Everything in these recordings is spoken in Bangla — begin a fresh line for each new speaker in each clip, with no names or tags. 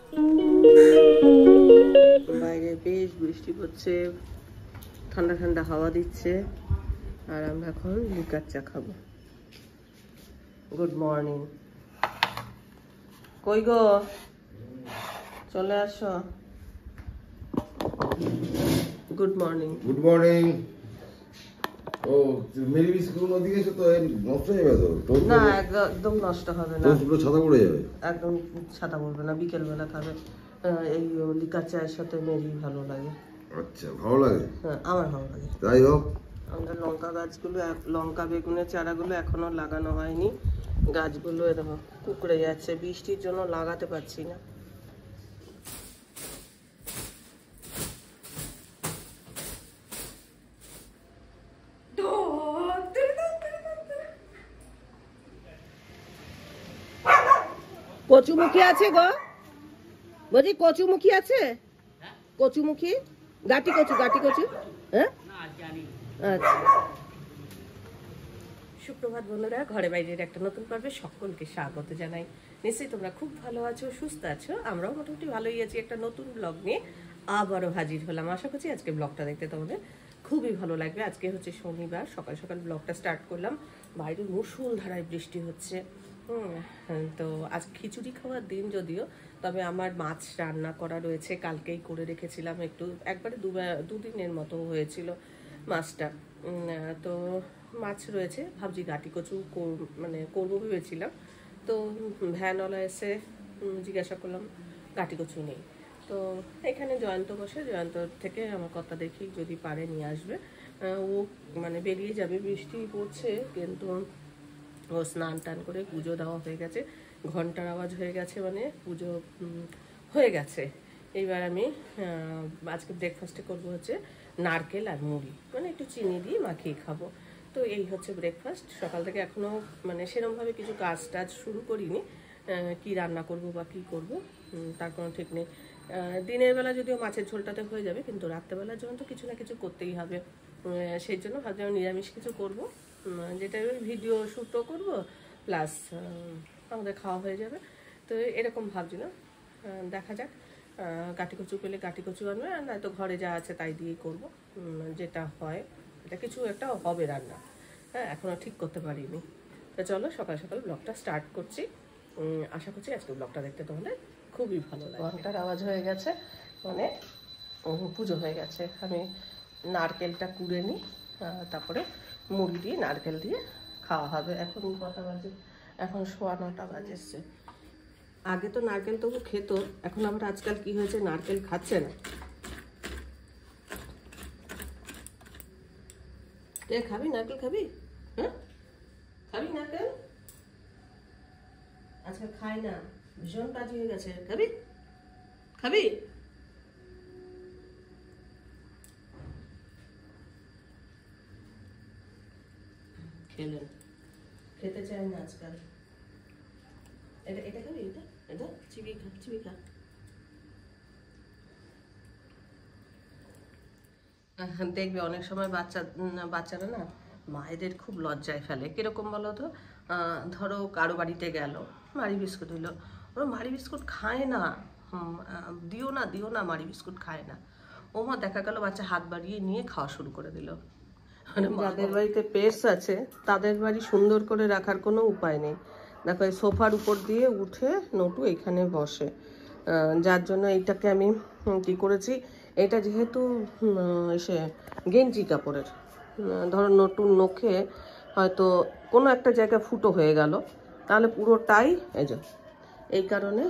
বাইরে বেশ বৃষ্টি পড়ছে, ঠান্ডা ঠান্ডা হাওয়া দিচ্ছে, আর আমরা এখন লিকার চা খাবো। Good morning. কই গো, চলে আসো। Good morning.
Good morning. ও মেরি বিস্কুট ওদিকে এসে তো নষ্ট হয়ে যাবে তো।
না, একদম নষ্ট হবে না,
পুরো ছাতা পড়ে যাবে।
একদম ছাতা পড়বে না, বিকেলবেলা খাবে। এই লিকার চায়ের সাথে মেরি ভালো লাগে।
আচ্ছা, ভালো লাগে?
হ্যাঁ, আমার ভালো লাগে।
তাই হোক।
আমাদের লঙ্কা গাছগুলো, লঙ্কা বেগুনের চারাগুলো এখনো লাগানো হয়নি। গাছগুলো এরকম কুকড়ে যাচ্ছে, বৃষ্টির জন্য লাগাতে পারছি না। কচুমুখী আছে গো, বলছি কচুমুখী আছে? কচুমুখী, গাটি কচু, গাটি কচু। হ্যাঁ, আচ্ছা। সুপ্রভাত বন্ধুরা, ঘরে বাইরের একটা নতুন পর্বে সকলকে স্বাগত জানাই। নিশ্চয়ই তোমরা খুব ভালো আছো, সুস্থ আছো। আমরাও মোটামুটি ভালোই আছি। একটা নতুন ব্লগ নিয়ে আবারও হাজির হলাম। আশা করছি আজকে ব্লগটা দেখতে তোমাদের খুবই ভালো লাগবে। আজকে হচ্ছে শনিবার, সকাল সকাল ব্লগটা স্টার্ট করলাম। বাইরে মুষলধারায় বৃষ্টি হচ্ছে। তো আজ খিচুড়ি খাওয়ার দিন যদিও, তবে আমার মাছ রান্না করা রয়েছে, কালকেই করে রেখেছিলাম। একবারে দুদিনের মতো হয়েছিল মাছটা। তো মাছ রয়েছে, ভাবছি গাটি কচু মানে করবো ভেবেছিলাম। তো ভ্যানওয়ালা এসে জিজ্ঞাসা করলাম, গাটি কচু নেই। তো এখানে জয়ন্ত বসে, জয়ন্ত থেকে আমার কথা দেখি যদি পারে নিয়ে আসবে। ও মানে বেরিয়ে যাবে, বৃষ্টি পড়ছে, কিন্তু ও স্নান টান করে পুজো দেওয়া হয়ে গেছে, ঘন্টার আওয়াজ হয়ে গেছে, মানে পুজো হয়ে গেছে। এইবার আমি আজকে ব্রেকফাস্টে করবো হচ্ছে নারকেল আর মুড়ি, মানে একটু চিনি দিয়ে মাখিয়ে খাবো। তো এই হচ্ছে ব্রেকফাস্ট। সকাল থেকে এখনও মানে সেরকমভাবে কিছু কাজ টাজ শুরু করিনি, কি রান্না করব বা কি করব তার কোনো ঠিক নেই। দিনের বেলা যদিও মাছের ঝোলটাতে হয়ে যাবে, কিন্তু রাত্রেবেলার জন্য তো কিছু না কিছু করতেই হবে। সেই জন্য ভাবছিলাম নিরামিষ কিছু করব, যেটা ভিডিও শ্যুটও করবো, প্লাস আমাদের খাওয়া হয়ে যাবে। তো এরকম ভাবছিলাম, দেখা যাক। গাটি কচু পেলে গাটি কচু আনবে, আর নয়তো ঘরে যা আছে তাই দিয়েই করবো, যেটা হয়। এটা কিছু একটা হবে রান্না, হ্যাঁ, এখনও ঠিক করতে পারিনি। তো চলো সকাল সকাল ব্লগটা স্টার্ট করছি। আশা করছি আজকে ব্লগটা দেখতে তোমাদের খুবই ভালো লাগে। ঘন্টার আওয়াজ হয়ে গেছে, মানে পুজো হয়ে গেছে। আমি নারকেলটা কুড়ে নিই, তারপরে মুড়ি দিয়ে নারকেল দিয়ে খাওয়া হবে। এখন কটা বাজে? এখন 9:15 বাজেছে। আগে তো নারকেল তবু খেত, এখন আবার আজকাল কি হয়েছে, নারকেল খাচ্ছে না। খাবি নারকেল? খাবি? হ্যাঁ, খাবি নারকেল? আজকাল খায় না, ভীষণ কাজী হয়ে গেছে। খাবি? খাবি? খেলেন, খেতে চায় না আজকাল। এটা এটা খাবি? এটা এটা চিবি খা, চিবি খা। দেখবে অনেক সময় বাচ্চারা না মায়েদের খুব লজ্জায় ফেলে। কিরকম বলো তো, ধরো কারো বাড়িতে গেল, মারি বিস্কুট দিল, ওরা মারি বিস্কুট খায় না। দিও না দিও না, মারি বিস্কুট খায় না। ওমা দেখা গেল বাচ্চা হাত বাড়িয়ে নিয়ে খাওয়া শুরু করে দিল। মানে যাদের বাড়িতে পেটস আছে তাদের বাড়ি সুন্দর করে রাখার কোনো উপায় নেই। দেখো এই সোফার উপর দিয়ে উঠে নটু এখানে বসে, যার জন্য এইটাকে আমি কি করেছি, এটা যেহেতু সে গেঞ্জি কাপড়ের, ধরো নতুন নখে হয়তো কোনো একটা জায়গায় ফুটো হয়ে গেল, তাহলে পুরোটাই এই কারণে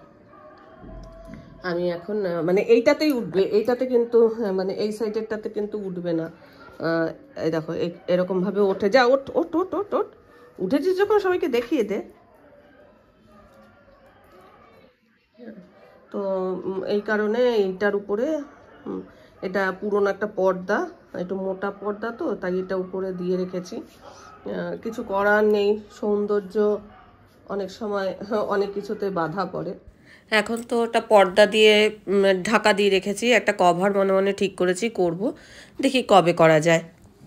আমি এখন মানে এইটাতেই উঠবে, এইটাতে কিন্তু মানে এই সাইডেরটাতে কিন্তু উঠবে না। এই দেখো এরকমভাবে ওঠে, যা ওঠ ওঠ ওঠ ওঠ ওঠ, উঠেছিস যখন সবাইকে দেখিয়ে দে। তো এই কারণে এইটার উপরে, এটা পুরোনো একটা পর্দা, একটু মোটা পর্দা, তো তাই এটা উপরে দিয়ে রেখেছি। কিছু করার নেই, সৌন্দর্য অনেক সময় অনেক কিছুতে বাধা পড়ে। এখন তো ওটা পর্দা দিয়ে ঢাকা দিয়ে রেখেছি, একটা কভার মনে মনে ঠিক করেছি করব, দেখি কবে করা যায়।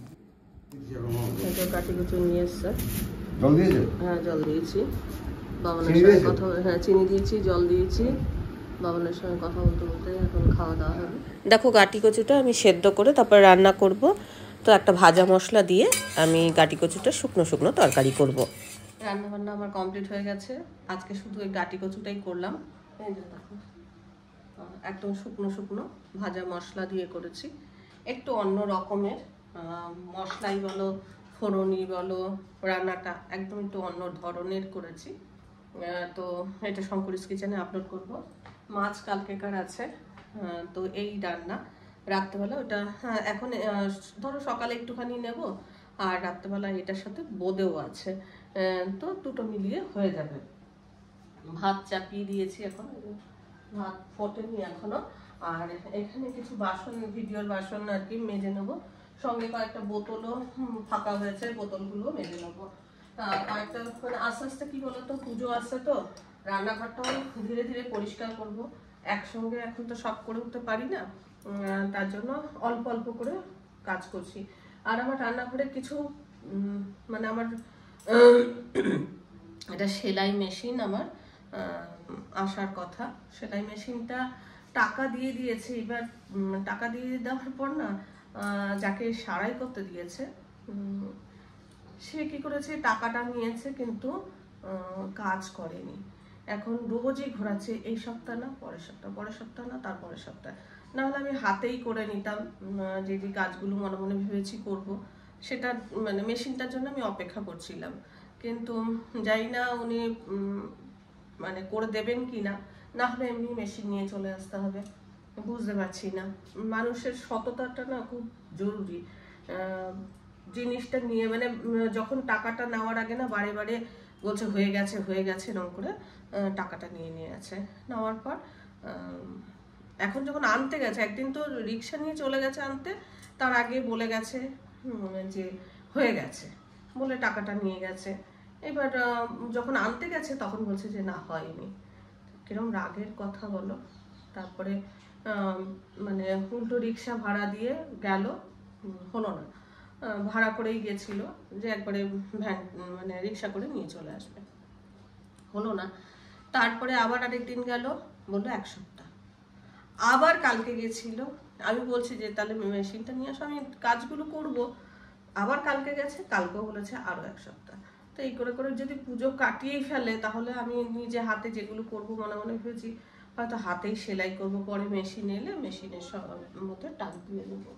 কাটি কুচু নিয়ে এসছে।
জল দিয়েছো?
হ্যাঁ, জল দিয়েছি। বাবানের সাথে কথা, হ্যাঁ চিনি দিয়েছি, জল দিয়েছি, বাবনের সঙ্গে কথা বলতে বলতে এখন খাওয়া দাওয়া হবে। দেখো গাটি কচুটা আমি সেদ্ধ করে তারপর রান্না করব। তো একটা ভাজা মশলা দিয়ে আমি গাটি কচুটা শুকনো শুকনো তরকারি করব। রান্না বান্না আমার কমপ্লিট হয়ে গেছে। আজকে শুধু ওই গাটি কচুটাই করলাম। এই যে দেখো, একদম শুকনো শুকনো ভাজা মশলা দিয়ে করেছি। একটু অন্য রকমের মশলাই বলো, ফোড়নি বলো, রান্নাটা একদম একটু অন্য ধরনের করেছি। তো এটা শঙ্করিস কিচেনে আপলোড করব। মাছ কালকেকার আছে, তো এই রান্না রাত্রেবেলা ওটা। হ্যাঁ, এখন ধরো সকালে একটুখানি নেব, আর রাত্রেবেলা এটার সাথে বোঁদেও আছে, তো দুটো মিলিয়ে হয়ে যাবে। ভাত চাপিয়ে দিয়েছি, এখন ভাত ফোটেনি এখনো। আর এখানে কিছু বাসন, ভিডিওর বাসন আর কি মেজে নেবো। সঙ্গে কয়েকটা বোতলও ফাঁকা হয়েছে, বোতলগুলো মেজে নেবো। কয়েকটা মানে আস্তে আস্তে কি বলতো, পুজো আসছে তো রান্নাঘরটাও ধীরে ধীরে পরিষ্কার করব। একসঙ্গে এখন তো সব করে উঠতে পারি না, তার জন্য অল্প অল্প করে কাজ করছি। আর আমার রান্নাঘরে কিছু মানে আমার এটা সেলাই মেশিন আমার আসার কথা। সেলাই মেশিনটা টাকা দিয়ে দিয়েছে, এবার টাকা দিয়ে দেওয়ার পর না যাকে সারাই করতে দিয়েছে সে কি করেছে, টাকাটা নিয়েছে কিন্তু কাজ করেনি। এখন রোজই ঘোরাচ্ছে, এই সপ্তাহ না পরের সপ্তাহ, পরের সপ্তাহ না তার পরের সপ্তাহ। নাহলে আমি হাতেই করে নিতাম, যে যে কাজগুলো মনে মনে ভেবেছি করব সেটা, মানে মেশিনটার জন্য আমি অপেক্ষা করছিলাম। কিন্তু জানি না উনি মানে করে দেবেন কি না, না হলে এমনি মেশিন নিয়ে চলে আসতে হবে। বুঝতে পারছি না, মানুষের সততাটা না খুব জরুরি। জিনিসটা নিয়ে মানে যখন টাকাটা নেওয়ার আগে না বারে বারে বলছে হয়ে গেছে হয়ে গেছে এরকম করে টাকাটা নিয়ে আছে। নেওয়ার পর এখন যখন আনতে গেছে, একদিন তো রিক্সা নিয়ে চলে গেছে আনতে, তার আগে বলে গেছে যে হয়ে গেছে বলে টাকাটা নিয়ে গেছে। এবার যখন আনতে গেছে তখন বলছে যে না হয়নি। কিরম রাগের কথা বলো। তারপরে মানে উল্টো রিক্সা ভাড়া দিয়ে গেল, হলো না। ভাড়া করেই গেছিল যে একবারে ভ্যান মানে রিক্সা করে নিয়ে চলে আসবে, হলো না। তারপরে আবার আরেকদিন গেল, বললো 1 সপ্তাহ। আবার কালকে গেছিল, আমি বলছি যে তাহলে মেশিনটা নিয়ে আসো, আমি কাজগুলো করব। আবার কালকে গেছে, কালকেও বলেছে আরো 1 সপ্তাহ। তো এই করে করে যদি পুজো কাটিয়েই ফেলে, তাহলে আমি নিজে হাতে যেগুলো করব মনে মনে ভেবেছি হয়তো হাতেই সেলাই করব, পরে মেশিন এলে মেশিনের মধ্যে টাক দিয়ে নেবো।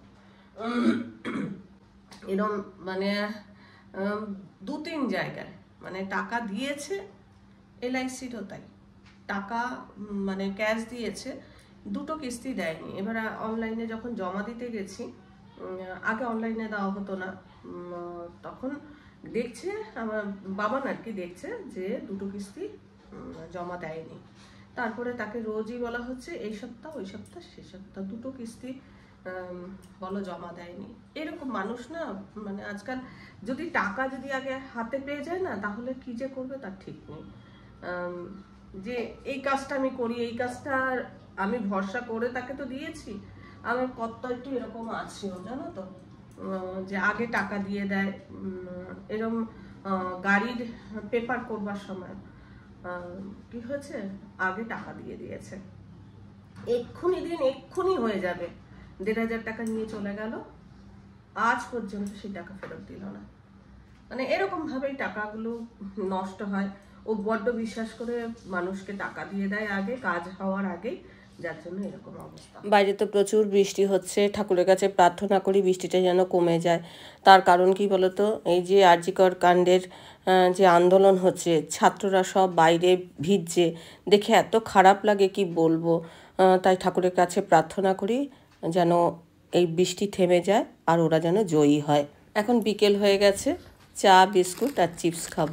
এরকম মানে 2-3 জায়গায় মানে টাকা দিয়েছে, LICরও তাই টাকা মানে ক্যাশ দিয়েছে, 2টো কিস্তি দেয়নি। এবার অনলাইনে যখন জমা দিতে গেছি, আগে অনলাইনে দেওয়া হতো না, তখন দেখছে আমার বাবা আর কি দেখছে যে 2টো কিস্তি জমা দেয়নি। তারপরে তাকে রোজই বলা হচ্ছে এই সপ্তাহ ওই সপ্তাহ সে সপ্তাহ 2টো কিস্তি বলো জমা দেয়নি। এরকম মানুষ না, মানে আজকাল যদি টাকা যদি আগে হাতে পেয়ে যায় না, তাহলে কি যে করবে তার ঠিক নেই। যে এই কাজটা আমি করি, এই কাজটা আমি ভরসা করে তাকে তো দিয়েছি, আমার কত একটু এরকম আছেও জানো তো, যে আগে টাকা দিয়ে দেয়। এরকম গাড়ির পেপার করবার সময় কি হয়েছে, আগে টাকা দিয়ে দিয়েছে, এক্ষুনি দিন এক্ষুনি হয়ে যাবে, 1,500 টাকা নিয়ে চলে গেল, আজ পর্যন্ত সেই টাকা ফেরত দিল না। মানে এরকম ভাবেই টাকাগুলো নষ্ট হয়। ও বড্ড বিশ্বাস করে মানুষকে টাকা দিয়ে দেয় আগে, কাজ হওয়ার আগেই, যার জন্য এরকম অবস্থা। বাইরে তো প্রচুর বৃষ্টি হচ্ছে, ঠাকুরের কাছে প্রার্থনা করি বৃষ্টিটা যেন কমে যায়। তার কারণ কি বলতো, এই যে আরজিকর কাণ্ডের যে আন্দোলন হচ্ছে, ছাত্ররা সব বাইরে ভিজছে, দেখে এত খারাপ লাগে কি বলবো। তাই ঠাকুরের কাছে প্রার্থনা করি যেন এই বৃষ্টি থেমে যায় আর ওরা যেন জয়ী হয়। এখন বিকেল হয়ে গেছে, চা বিস্কুট আর চিপস খাবো।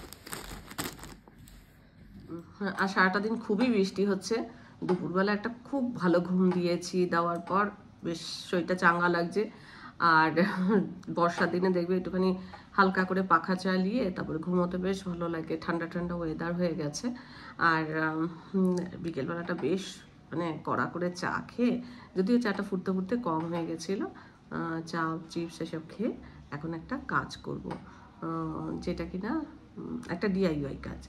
আর সারাটা দিন খুবই বৃষ্টি হচ্ছে। দুপুরবেলা একটা খুব ভালো ঘুম দিয়েছি, দেওয়ার পর বেশ শরীরটা চাঙ্গা লাগছে। আর বর্ষার দিনে দেখবে একটুখানি হালকা করে পাখা চালিয়ে তারপরে ঘুমোতে বেশ ভালো লাগে, ঠান্ডা ঠান্ডা ওয়েদার হয়ে গেছে। আর বিকেলবেলাটা বেশ মানে কড়া করে চা খেয়ে, যদিও চাটা ফুটতে ফুটতে কম হয়ে গেছিলো, চা চিপস এসব খেয়ে এখন একটা কাজ করব, যেটা কিনা একটা DIY কাজ।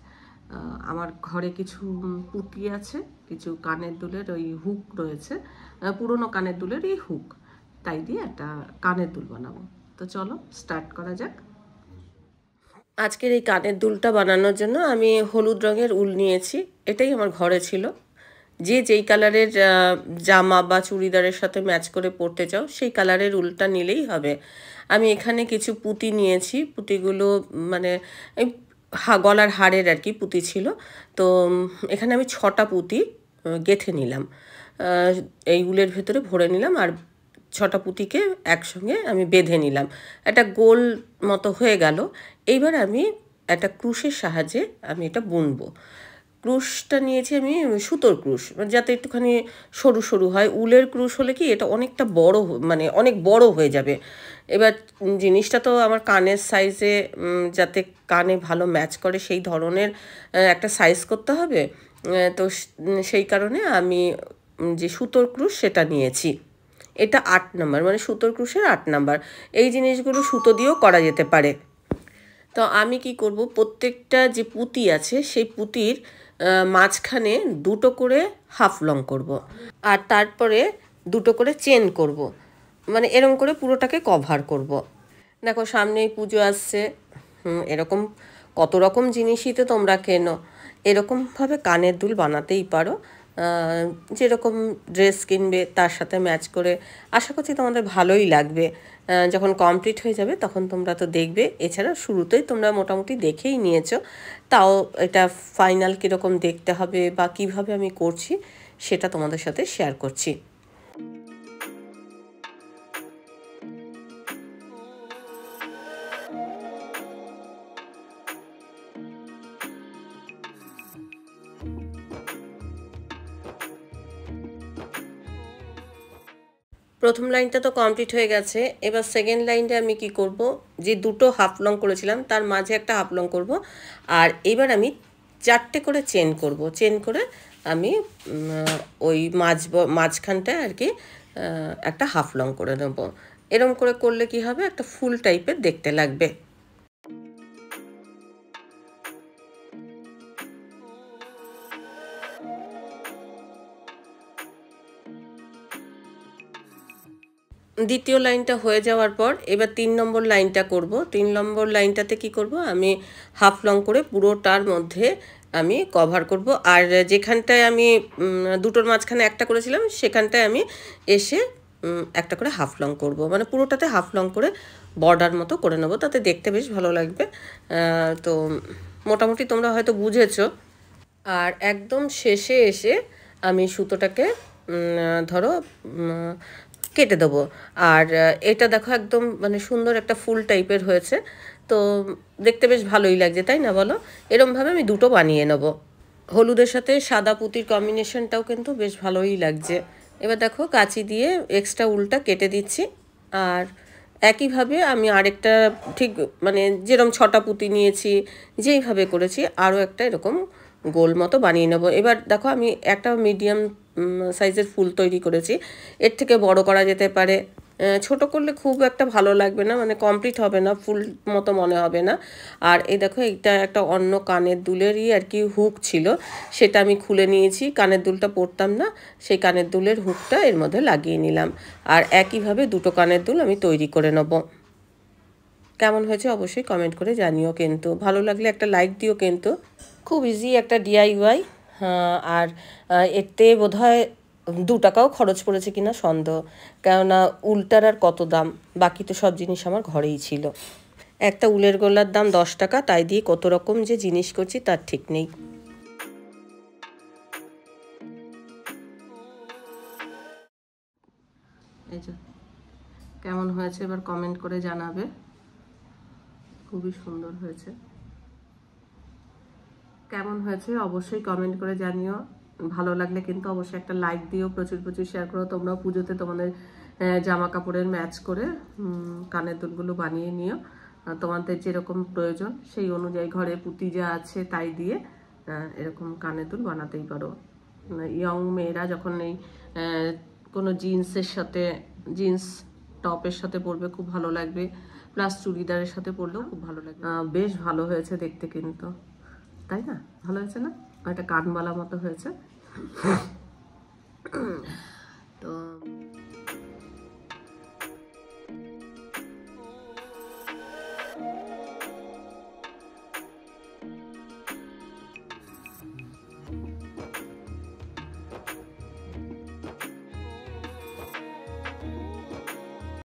আমার ঘরে কিছু পুঁতি আছে, কিছু কানের দুলের ওই হুক রয়েছে, পুরনো কানের দুলের এই হুক, তাই দিয়ে একটা কানের দুল বানাবো। তো চলো স্টার্ট করা যাক। আজকের এই কানের দুলটা বানানোর জন্য আমি হলুদ রঙের উল নিয়েছি, এটাই আমার ঘরে ছিল। যে যেই কালারের জামা বা চুড়িদারের সাথে ম্যাচ করে পরতে চাও সেই কালারের উলটা নিলেই হবে। আমি এখানে কিছু পুঁতি নিয়েছি, পুঁতিগুলো মানে গলার হারের আর কি পুঁতি ছিল। তো এখানে আমি 6টা পুঁতি গেঁথে নিলাম, এই উলের ভেতরে ভরে নিলাম, আর 6টা পুঁতিকে একসঙ্গে আমি বেঁধে নিলাম, একটা গোল মতো হয়ে গেল। এইবার আমি একটা ক্রুশের সাহায্যে আমি এটা বুনবো। ক্রুশটা নিয়েছি আমি সুতোর ক্রুশ, যাতে একটুখানি সরু সরু হয়। উলের ক্রুশ হলে কি এটা অনেকটা বড়, মানে অনেক বড় হয়ে যাবে। এবার জিনিসটা তো আমার কানের সাইজে, যাতে কানে ভালো ম্যাচ করে সেই ধরনের একটা সাইজ করতে হবে। তো সেই কারণে আমি যে সুতোর ক্রুশ সেটা নিয়েছি। এটা 8 নাম্বার, মানে সুতোর ক্রুশের 8 নাম্বার। এই জিনিসগুলো সুতো দিয়েও করা যেতে পারে। তো আমি কি করব, প্রত্যেকটা যে পুঁতি আছে সেই পুঁতির মাঝখানে 2টো করে হাফ লং করব, আর তারপরে 2টো করে চেন করব, মানে এরকম করে পুরোটাকে কভার করব। দেখো সামনেই পুজো আসছে, এরকম কত রকম জিনিসই তো তোমরা কেনো, এরকমভাবে কানের দুল বানাতেই পারো। যেরকম ড্রেস কিনবে তার সাথে ম্যাচ করে, আশা করছি তোমাদের ভালোই লাগবে। যখন কমপ্লিট হয়ে যাবে তখন তোমরা তো দেখবে। এছাড়া শুরুতেই তোমরা মোটামুটি দেখেই নিয়েছো, তাও এটা ফাইনাল কীরকম দেখতে হবে বা কিভাবে আমি করছি সেটা তোমাদের সাথে শেয়ার করছি। প্রথম লাইনটা তো কমপ্লিট হয়ে গেছে, এবার সেকেন্ড লাইনটা আমি কি করব, যে 2টো হাফ লং করেছিলাম তার মাঝে একটা হাফ লং করব, আর এবার আমি 4টে করে চেন করব। চেন করে আমি ওই মাঝখানটায় আর কি একটা হাফ লং করে নেব। এরকম করে করলে কি হবে, একটা ফুল টাইপের দেখতে লাগবে। দ্বিতীয় লাইনটা হয়ে যাওয়ার পর এবার 3 নম্বর লাইনটা করব। 3 নম্বর লাইনটাতে কি করব, আমি হাফ লং করে পুরোটার মধ্যে আমি কভার করব, আর যেখানটায় আমি 2টোর মাঝখানে একটা করেছিলাম সেখানটায় আমি এসে একটা করে হাফ লং করব, মানে পুরোটাতে হাফ লং করে বর্ডার মতো করে নেব, তাতে দেখতে বেশ ভালো লাগবে। তো মোটামুটি তোমরা হয়তো বুঝেছো। আর একদম শেষে এসে আমি সুতোটাকে ধরো কেটে দেবো। আর এটা দেখো একদম মানে সুন্দর একটা ফুল টাইপের হয়েছে, তো দেখতে বেশ ভালোই লাগছে, তাই না বলো? এরমভাবে আমি 2টো বানিয়ে নেব। হলুদের সাথে সাদা পুঁতির কম্বিনেশনটাও কিন্তু বেশ ভালোই লাগছে। এবার দেখো কাঁচি দিয়ে এক্সট্রা উলটা কেটে দিচ্ছি, আর একইভাবে আমি আরেকটা ঠিক মানে যেরকম 6টা পুঁতি নিয়েছি যেইভাবে করেছি আরও একটা এরকম গোল মতো বানিয়ে নেব। এবার দেখো আমি একটা মিডিয়াম সাইজের ফুল তৈরি করেছি, এর থেকে বড় করা যেতে পারে। ছোট করলে খুব একটা ভালো লাগবে না, মানে কমপ্লিট হবে না, ফুল মতো মনে হবে না। আর এই দেখো এটা একটা অন্য কানের দুলেরই আর কি হুক ছিল, সেটা আমি খুলে নিয়েছি। কানের দুলটা পরতাম না, সেই কানের দুলের হুকটা এর মধ্যে লাগিয়ে নিলাম। আর একইভাবে 2টো কানের দুল আমি তৈরি করে নেব। কেমন হয়েছে অবশ্যই কমেন্ট করে জানিও, কিন্তু ভালো লাগলে একটা লাইক দিও। কিন্তু খুব ইজি একটা DIY। আর এতে বোধহয় 2 টাকাও খরচ পড়েছে কিনা সন্দেহ, কেননা উলটার আর কত দাম, বাকি তো সব জিনিস আমার ঘরেই ছিল। একটা উলের গোলার দাম 10 টাকা, তাই দিয়ে কত রকম যে জিনিস করছি তার ঠিক নেই। এই যে কেমন হয়েছে এবার কমেন্ট করে জানাবে, খুবই সুন্দর হয়েছে। কেমন হয়েছে অবশ্যই কমেন্ট করে জানিও। ভালো লাগলে কিন্তু অবশ্যই একটা লাইক দিও, প্রচুর প্রচুর শেয়ার করো। তোমরাও পুজোতে তোমাদের জামা কাপড়ের ম্যাচ করে কানের দুলগুলো বানিয়ে নিও, তোমাদের যেরকম প্রয়োজন সেই অনুযায়ী। ঘরে পুঁতি যা আছে তাই দিয়ে এরকম কানের দুল বানাতেই পারো। ইয়ং মেয়েরা যখন এই কোনো জিন্সের সাথে, জিন্স টপের সাথে পরবে খুব ভালো লাগবে, প্লাস চুড়িদারের সাথে পরলেও খুব ভালো লাগবে। বেশ ভালো হয়েছে দেখতে কিন্তু। তাই না? ভালো হয়েছে না? একটা কানবালা মতো হয়েছে।